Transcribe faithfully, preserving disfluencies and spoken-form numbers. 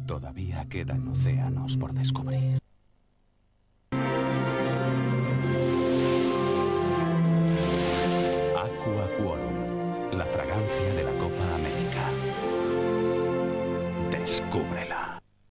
Todavía quedan océanos por descubrir. Aqua Quorum, la fragancia de la Copa América. Descúbrela.